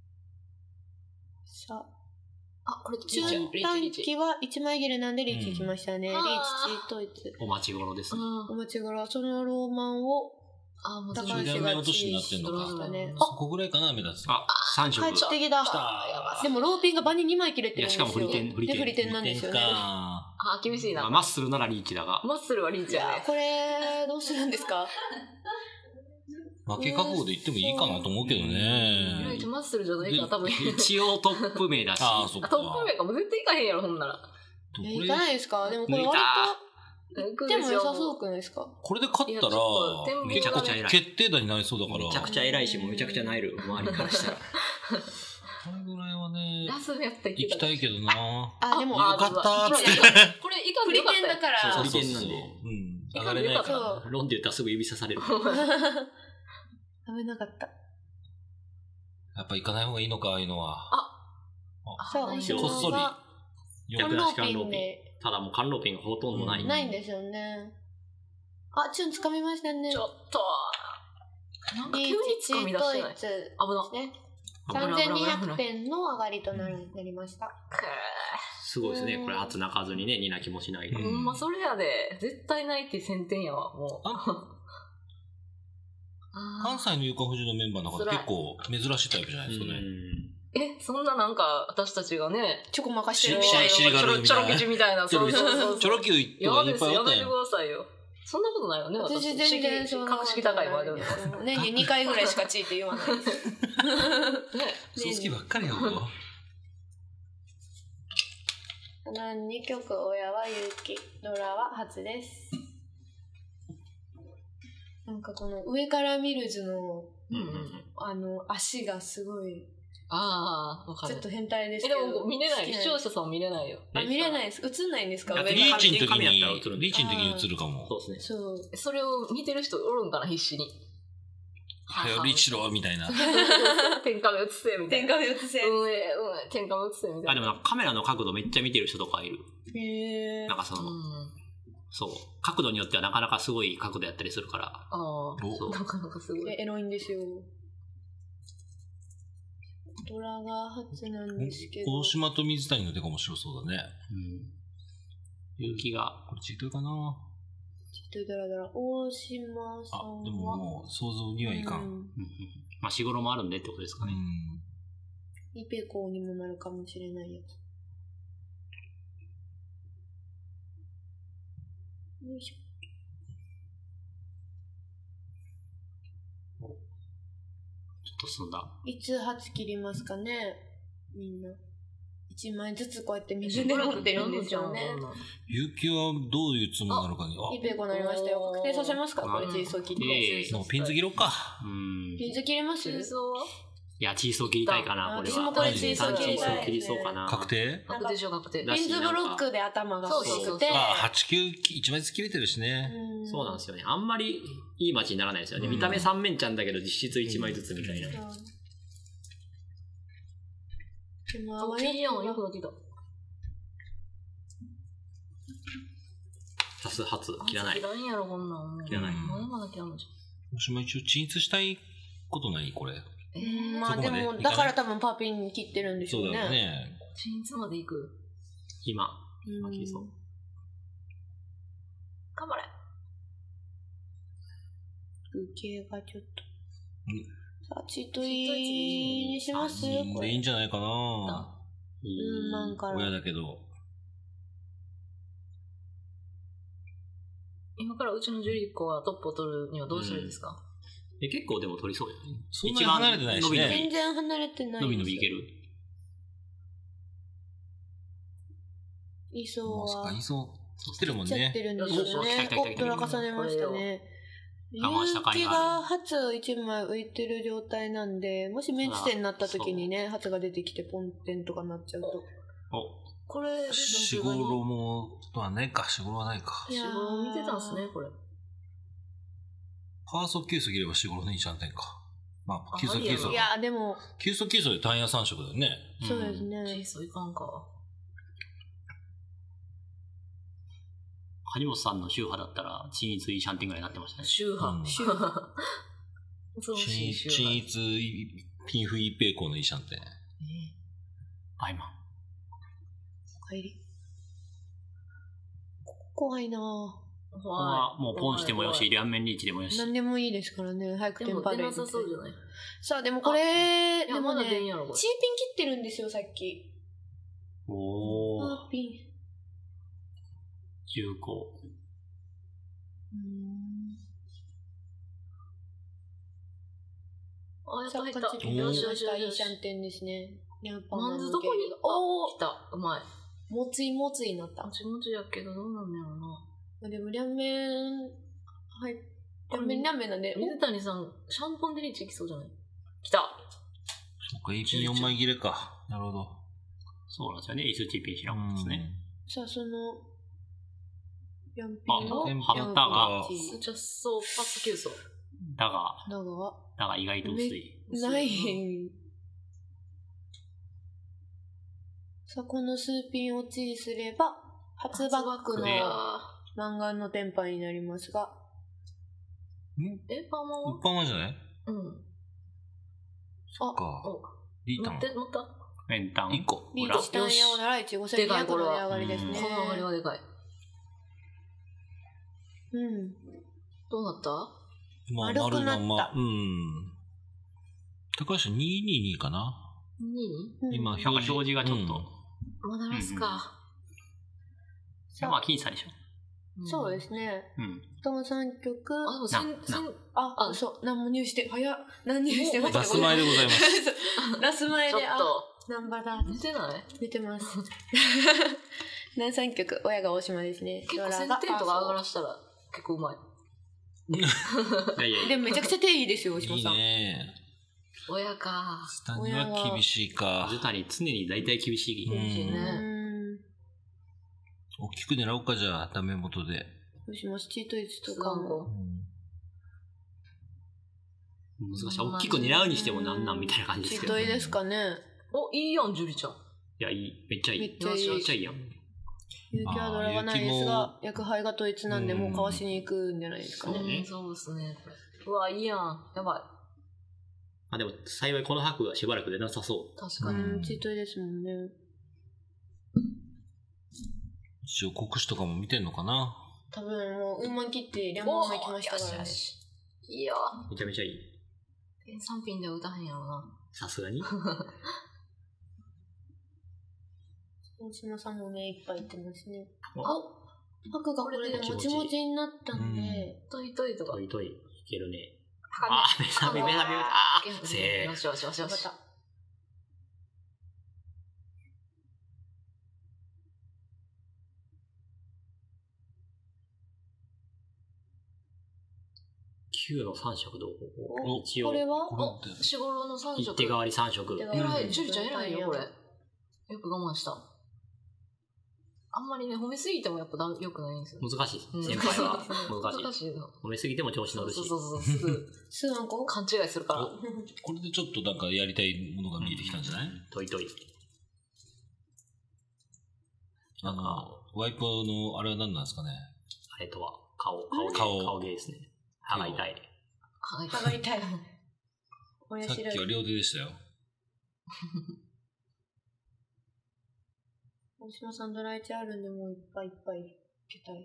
さあ。 あ、これチュン短期はいちまい切れなんでリーチきましたね。リーチ、チートイツ。 お待ち頃ですね。 お待ち頃。そのローマンを、 あ、もう高橋が目落としになってんのか。そこぐらいかな、目立つ。 あ、さん色。 帰ってきた。でもローピンが場ににまい切れてるんですよ。 いや、しかも振り点、振り点。 で、振り点なんですよね。 あ、厳しいな。 マッスルならリーチだが。 マッスルはリーチやね。 これ、どうするんですか？ 負け覚悟で言ってもいいかなと思うけどね。 マッスルじゃないから多分。 一応トップ名だし。 あ、そっか。 トップ名かも絶対いかへんやろ、ほんなら。 え、いかないですか？でもこれ割と。 でも良さそうくないですか？ これで勝ったら、 めちゃくちゃ偉い。 決定打になりそうだから。 めちゃくちゃ偉いし、もうめちゃくちゃなえる、周りからしたら。 これぐらいはね、 ラスやった行きたいけどな。 あ、でも、 よかったーっつって。 これ、いかんでよかったよ。 だから。 そう、利点なんで。 うん。上がれないから。 ロンで言ったらすぐ指さされる。 危なかった。 やっぱ行かない方がいいのか、ああいうのは。 あ、そう、 こっそり。 逆なし甘露ピン。ただもう甘露ピンがほとんどない。 ないんですよね。あ、チュン掴みましたね。 ちょっと。なんか急に掴み出してない。危な。 さんぜんにひゃくえんの上がりとなりました。 すごいですね。これ、圧泣かずにね、に泣きもしない。 ほんま、それやで。絶対ないってせんてんやわ、もう。 関西のゆかふじのメンバーの中で結構珍しいタイプじゃないですかね。 え、そんななんか、私たちがね、 チョコ任してるみたいな。チョロ吉みたいな。そうそうそう。 チョロキューいっぱいあったやめてくださいよ。そんなことないよね、 私全然そんな格式高いわ、でも。 年ににかいぐらいしかチーって言わないです。 嘘つきばっかりやろ。 にきょく親は勇気、ドラは初です。なんかこの上から見る図の、あの、足がすごい。 ああ、わかる。 ちょっと変態ですけど。 え、でも見れない。視聴者さん見れないよ。 あ、見れないです。映んないんですか？ リーチの時に、リーチの時に映るかも。 そうですね。 そう。 それを見てる人おるんかな、必死に。 はよ、リーチしろみたいな。 天下目映せ、みたいな。 天下目映せ。 うん、うん、天下目映せ、みたいな。 あ、でもなんかカメラの角度めっちゃ見てる人とかいる。 へー。 なんかその、そう。角度によってはなかなかすごい角度やったりするから。ああ。そう。なかなかすごい。 エロいんですよ。ドラが初なんですけど。 大島と水谷の手が面白そうだね。 うん。勇気が。 これチートイかな？ チートイドラドラ。大島さんは。 あ、でももう想像にはいかん。うん、 まあ、しごろもあるんでってことですかね。 うん。イペコにもなるかもしれないやつ。よいしょ。 ちょっと進んだ。 いつ初切りますかね、みんな。一枚ずつこうやって水で持ってるんですよね。 勇気はどういうつもりなのかに。 イペコなりましたよ。確定させますか、これ、チーソー切り。 もうピンズ切ろうか。 ピンズ切れます？ いや、チーソー切りたいかな、これは。 私もこれチーソー切りたい。 切りそうかな。 確定？ 確定しよう、確定。 ピンズブロックで頭が欲しくて。 あ、はち、きゅう、いちまいずつ切れてるしね。 そうなんですよね。あんまりいい街にならないですよね。見た目三面ちゃんだけど実質いちまいずつみたいな。 でも、 あ、いいやん、よくなってきた。 足す初、切らない。 切らんやろ、こんなん。 切らない。 まだまだ切らんのじゃん。 もしも一応鎮痛したいことないこれ。 えー、まあでも、だから多分パーピン切ってるんでしょうね。 そうだよね。 鎮痛まで行く。 今。今切りそう。 頑張れ。 受けがちょっと。さあ、チートイにします？ これいいんじゃないかな。 うん、なんから。 親だけど。 今からうちのジュリコはトップを取るにはどうしたらいいですか？ え、結構でも取りそうよね。 そんなに離れてないしね。 全然離れてない。 伸び伸びいける？ いそうは。 そっか、いそう。切ってるもんね。 切ってるんですよね。コップラ重ねましたね。勇気が初一枚浮いてる状態なんで、もしメンチ線になった時にね、初が出てきてポンテンとかなっちゃうと。 お、 これ、 しごろも、はないか、しごろはないか。 しごろ見てたんすね、これ。 ファースト急速切ればしごろのにちゃんてんか。まあ、急速急速。 いや、でも。 急速急速で単野さん色だよね。 そうですね。 チーソーいかんか。 張本さんの宗派だったら、チンイツイシャンテンぐらいになってましたね。 宗派。宗派。 チンイツイピンフイペイコーのイシャンテン。 バイマン。 帰り。怖いなぁ。 怖い。もうポンしてもよし、両面リーチでもよし。 何でもいいですからね。早くテンパで。 でも出なさそうじゃない？ さあ、でもこれ、でもね、チーピン切ってるんですよ、さっき。 おー。 チーピン。 重厚。 うーん。 あ、やっと入った。 よしよしよし。いいシャンテンですね。 マンズどこに？おー、来た。うまい。 もついもついになった。 もちもちやけどどうなんだろうな。 でも両面はい両面両面なんで水谷さんシャンポンでリーチいきそうじゃない？きた。 そっか エーピーよん 枚切れか。なるほど。 そうなんですよね。エスティーピー 開くんですね。 さあそのよんピンをン貼ったがじゃそうパス急走だがだがだが意外と薄い。 ない。さあこの数ピン落ちすれば初バックのマンガンのテンパになりますが。 えパーマは？ パーマじゃない？ うん。 そっか。リータン。 乗って乗った？ メンタンいっこ。 リーチ単ヤオならいちごせんにひゃくの値上がりですね。 この上がりはでかい。 うん。 どうなった？ まあ、丸くなった。うん。高橋にひゃくにじゅうにかな。 に？ 今、 表示がちょっと。 まだラスか。 まあ、僅差でしょ。 そうですね。 うん。 トムさんきょく。 あ、でもせん、せん、 あ、あ、そう、何も入手して、早っ。何入手してました。 ラス前でございます。 ラス前で、 ちょっと。 ナンバだ。 寝てない？ 寝てます。何三曲、親が大島ですね。 結構せんてんとか上がらしたら結構うまい。 でもめちゃくちゃ手いいですよ、大島さん。 いいね。 親か。 スタには厳しいか。 水谷常に大体厳しい。 厳しいね。 大きく狙おうか、じゃあ、ダメ元で。 どうします？チートイツとかも。 難しい。大きく狙うにしてもなんなんみたいな感じですけど。 チートイですかね。 お、いいやん、ジュリちゃん。 いや、いい。めっちゃいい。 めっちゃいい。 めっちゃいいやん。 勇気はドラがないですが、役配が統一なんで、もうかわしに行くんじゃないですかね。 そうですね。うわ、いいやん。やばい。 あ、でも、幸いこの白がしばらく出なさそう。 確かに。 うん、チートイですもんね。 一応国士とかも見てんのかな。 多分もう、ウーマン切って両方も行きましたからね。 いいよ。 めちゃめちゃいい。 さんピンでは打たへんやろな。 さすがに。 大島さんもね、いっぱい行ってますね。あ、白がこれでもちもちになったんで。 トイトイとか。 トイトイ。いけるね。あ、目覚め、目覚め、あー、せー。 よしよしよしよし。 きゅうのさん色どう？一応。 これはしごろのさん色。 一手代わりさん色。 偉い。ジュリちゃん偉いよ、これ。よく我慢した。あんまりね、褒めすぎてもやっぱ良くないんですよ。 難しい。先輩は難しい。難しい褒めすぎても調子乗るし。 そうそうそう。すぐ、 すぐ勘違いするから。 これでちょっとなんかやりたいものが見えてきたんじゃない？ トイトイ。 あの、ワイプのあれは何なんですかね？ あれとは、顔、顔、顔、顔芸ですね。歯が痛い。 歯が痛い。 さっきは両手でしたよ。 大島さんドライチあるんで、もういっぱいいっぱいいけたい。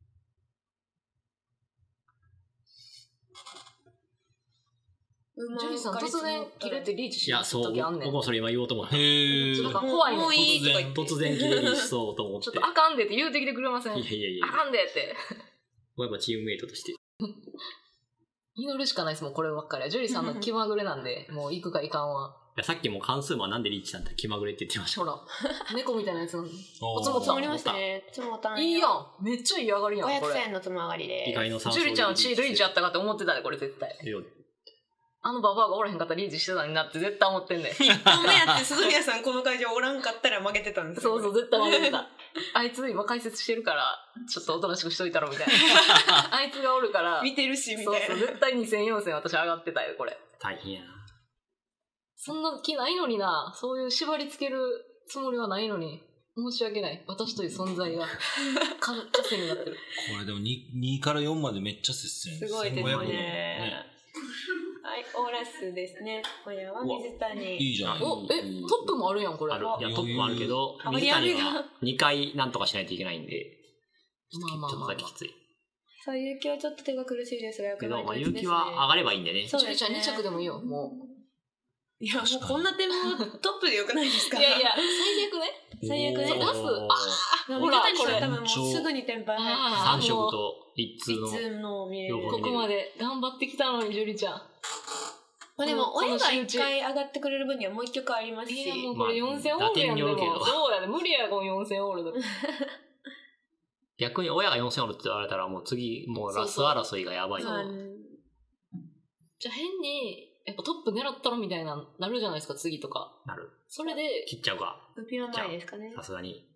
ジュリさん突然切れてリーチしない時あんねん。 いや、そう、僕もそれ今言おうと思って。 へー。 なんか怖いの。 もういいとか言って。突然切れリーチしそうと思って。 ちょっとあかんでって言うてきてくれません？ いやいやいや。 あかんでって。 僕はやっぱチームメイトとして。 祈るしかないですもん、こればっかりは。ジュリさんの気まぐれなんで、もう行くかいかんわ。 いや、さっきも関数もなんでリーチしたんだ気まぐれって言ってました。 ほら、猫みたいなやつの。 おつもつもりましたね。つもたん。 いいやん。めっちゃいい上がりやん。 ごひゃくせんのつも上がりで。 意外のジュリちゃんはチーリーチやったかって思ってたで、これ絶対。あのババアがおらへんかったらリーチしてたになって絶対思ってんねん。 いっぽんめやって鈴宮さんこの会場おらんかったら負けてたんですよ。 そうそう、絶対負けてた。あいつ今解説してるから、ちょっとおとなしくしといたろみたいな。あいつがおるから。 見てるし、みたいな。 そうそう、絶対にせんよんせん私上がってたよ、これ。 大変やな。 そんな気ないのにな。そういう縛り付けるつもりはないのに。申し訳ない。私という存在が、か、稼になってる。 これでも 2, 2からよんまでめっちゃ接戦。 すごいですね。はい、オーラスですね。これは水谷。 いいじゃん。 お、え、トップもあるやん、これ。 ある。いや、トップもあるけど、水谷はにかいなんとかしないといけないんで、ちょっとだけきつい。 そう、勇気はちょっと手が苦しいですが、よくないですね。 けど、まあ、勇気は上がればいいんでね。 そうですね。に着でもいいよ、もう。 いや、もうこんな点もトップでよくないですか？ いやいや、最悪ね。 最悪ね。 ラス、ああ、ほら、これ多分もうすぐにテンパイさん色と一通の。 一通の見れる。 ここまで頑張ってきたのに、ジュリちゃん。 まあでも、親が一回上がってくれる分にはもう一曲ありますし。 いや、もうこれよんせんオールやんでも。そうやね。無理や、このよんせんオールで。 逆に親がよんせんおるって言われたらもう次、もうラス争いがやばい。 そうそうじゃあ変に、やっぱトップ狙ったろみたいな、なるじゃないですか、次とか。 なる。 それで。 切っちゃうか。 ウピは前ですかね。 さすがに。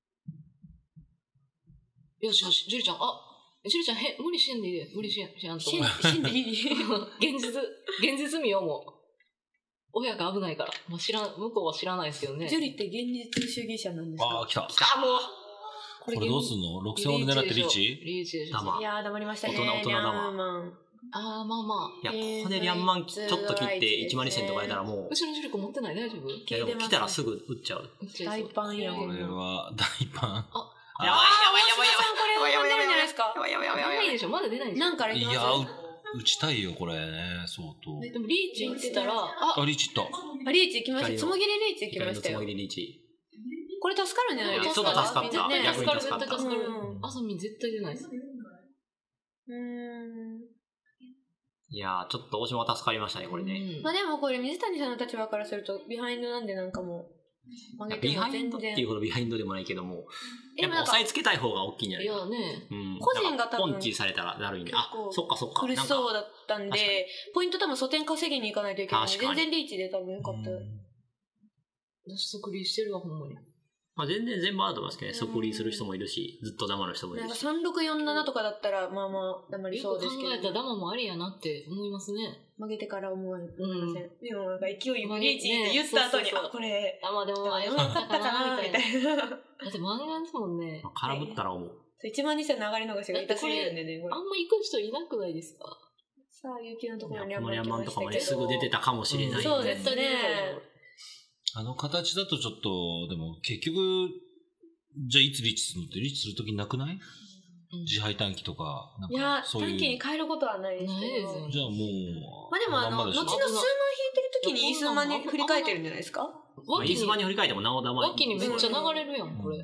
よしよし、ジュリちゃん、あ、ジュリちゃん、へ、無理しんでいいで、無理しん、しやんと。しん、 しんでいい現実、現実見ようもう。親が危ないから。まあ、知らん、向こうは知らないですけどね。 ジュリって現実主義者なんですか？ ああ、来た。 来た、もう。 これどうすんの ?ろくせん オール狙ってリーチリーチでしょ。 いやー、黙りましたね。 大人、大人だわ。 ああ、まあまあ。いや、ここでリャンマンちょっと切っていちまんにせんとかやったらもう。 後ろのジュリコ持ってない大丈夫？ いや、でも来たらすぐ打っちゃう。 大パンやん。 これは大パン。 あ、 やばいやばいやばいやばい。 これは出るんじゃないですか？ やばいやばいやばい。 出ないでしょまだ出ないでしょなんからいきます？ いや、打ちたいよ、これね、相当。 でもリーチ打ってたら、 あ、リーチいった。 あ、リーチ行きました。つもぎりリーチ行きましたよ。 つもぎりリーチ。 これ助かるんじゃないですか？ ちょっと助かった。 逆に助かった。絶対助かる。あさみん絶対出ないです。 うーん。 いやー、ちょっと大島は助かりましたね、これね。 まあでもこれ水谷さんの立場からするとビハインドなんでなんかもう曲げても全然ビハインドっていうほどビハインドでもないけども、やっぱ押さえつけたい方が大きいんじゃないかな。 いやね。 うん。 個人が多分ポンチされたらだるいんで。あ、そっかそっか。 苦しそうだったんで、ポイント多分素点稼ぎに行かないといけないんで、全然リーチで多分よかった。 私即リーしてるわ、ほんまに。 まあ全然全部あると思いますけどね。即リーする人もいるし、ずっと黙る人もいるし。 なんかさんろくよんななとかだったら、まあまあ黙りそうですけど。 よく考えたらダマもありやなって思いますね。 曲げてから思われません。 うん、 でもなんか勢いリーチって言った後に、あ、これ、 あ、まあでもまあよかったかな、みたいな。だって漫画ですもんね。 空振ったら思う。 いちまんにせんの上がり逃しが痛すぎるんでね、 あんま行く人いなくないですか？ さあ、有給のところにリャンマンとかもね、すぐ出てたかもしれない。 そうですね。 あの形だとちょっと、でも結局、じゃあいつリーチするのってリーチするときなくない？自敗短期とか、 いや、短期に変えることはないですけど。 じゃあもう、 まあでもあの、後の数万引いてるときにイースマに振り返ってるんじゃないですか？ イースマに振り返ってもなおだま脇にめっちゃ流れるやん、これ。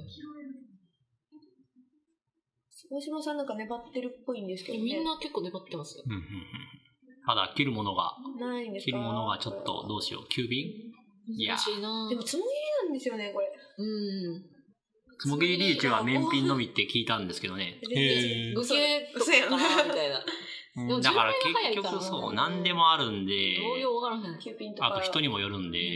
大島さんなんか粘ってるっぽいんですけどね。 みんな結構粘ってますよ。 ただ、切るものが、 ないんですか？ 切るものがちょっとどうしよう。急便？ いや。 でもつもぎりなんですよね、これ。 うん。 つもぎりリーチは燃品のみって聞いたんですけどね。 へぇー。嘘やな、みたいな。 だから結局そう、何でもあるんで、あと人にもよるんで。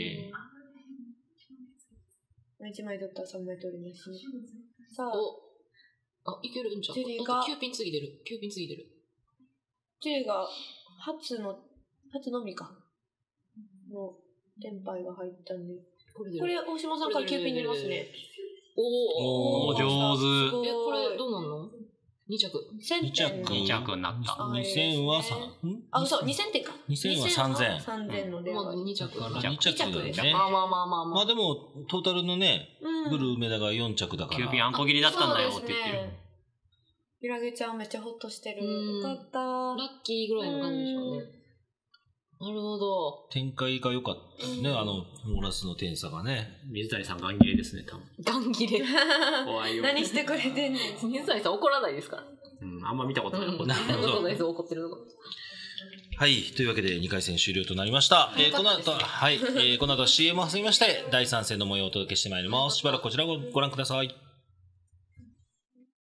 いちまい取ったらさんまい取りますね。さあ。 あ、いけるんちゃう？ ジュリーが。 きゅうピン次出る。きゅうピン次出る。 ジュリーが、初の、初のみか。の、テンパイが入ったんで。これ、これ大島さんからきゅうピン出ますね。 おー、上手。 え、これどうなんの？に着。 に着。 に着になった。 にせんはさん、 あ、嘘、にせんてんか。 にせんはさんぜん。 さんぜんので。 まあに着。 に着だよね。 まあまあまあまあ。 まあでも、トータルのね、ブルー梅田がよん着だから。 きゅうピンあんこ切りだったんだよって言ってる。 ゆらげちゃんめっちゃホッとしてる。よかった。 ラッキーぐらいの感じでしょうね。なるほど。 展開が良かったですね、あの、モーラスの点差がね。 水谷さん、ガン切れですね、多分。 ガン切れ。 怖いよ。 何してくれてんねん。 水谷さん怒らないですから。 うん、あんま見たことない。 見たことないです、怒ってるとこ。 はい。というわけでにかい戦終了となりました。えー、この後、はい。えー、この後 シーエム を挟みまして、だいさん戦の模様をお届けしてまいります。しばらくこちらをご覧ください。